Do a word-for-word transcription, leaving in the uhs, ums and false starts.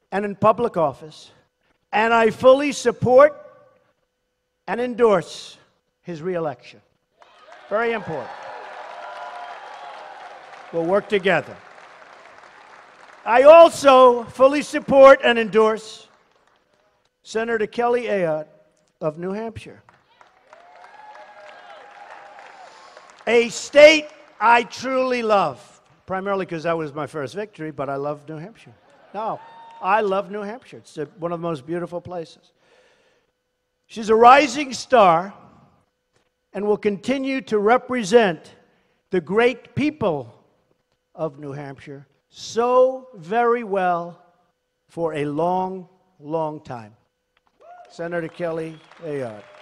and in public office, and I fully support and endorse his reelection. Very important. We'll work together. I also fully support and endorse Senator Kelly Ayotte of New Hampshire, a state I truly love, primarily because that was my first victory, but I love New Hampshire. No, I love New Hampshire. It's a, one of the most beautiful places. She's a rising star and will continue to represent the great people of New Hampshire so very well for a long, long time. Senator Kelly Ayotte.